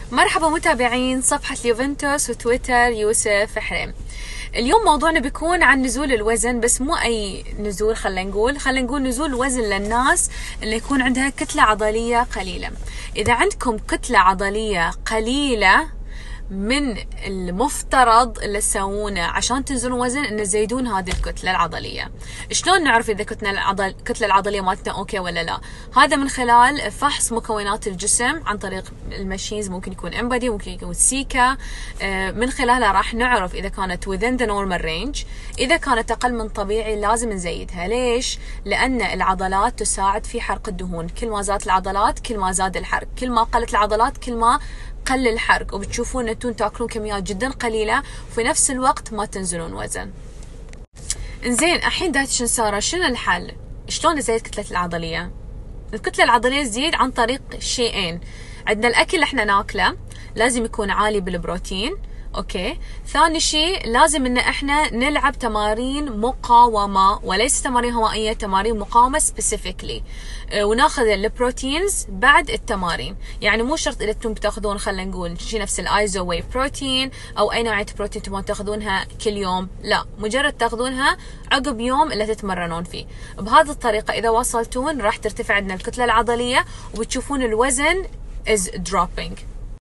مرحبا متابعين صفحة اليوفنتوس وتويتر يوسف حريم. اليوم موضوعنا بيكون عن نزول الوزن، بس مو أي نزول، خلينا نقول نزول الوزن للناس اللي يكون عندها كتلة عضلية قليلة. إذا عندكم كتلة عضلية قليلة من المفترض اللي تسوونه عشان تنزلون وزن ان تزيدون هذه الكتله العضليه. شلون نعرف اذا الكتله العضليه مالتنا اوكي ولا لا؟ هذا من خلال فحص مكونات الجسم عن طريق المشينز، ممكن يكون امبادي، ممكن يكون سيكا. من خلالها راح نعرف اذا كانت within the normal range. اذا كانت اقل من طبيعي لازم نزيدها. ليش؟ لان العضلات تساعد في حرق الدهون، كل ما زادت العضلات كل ما زاد الحرق، كل ما قلت العضلات كل ما قل الحرق، وبتشوفون انتم تاكلون كميات جدا قليله وفي نفس الوقت ما تنزلون وزن. انزين، الحين دايتشن سارة، شنو الحل؟ شلون ازيد كتلة العضليه؟ الكتله العضليه تزيد عن طريق شيئين. عندنا الاكل اللي احنا ناكله لازم يكون عالي بالبروتين، اوكي. ثاني شيء لازم ان احنا نلعب تمارين مقاومه، وليس تمارين هوائيه، تمارين مقاومه سبيسيفيكلي، وناخذ البروتينز بعد التمارين. يعني مو شرط اذا انتم بتاخذون، خلينا نقول شيء نفس الايزو واي بروتين او اي نوعيه بروتين تبون تاخذونها كل يوم، لا، مجرد تاخذونها عقب يوم اللي تتمرنون فيه. بهذه الطريقه اذا وصلتون راح ترتفع عندنا الكتله العضليه وبتشوفون الوزن is dropping.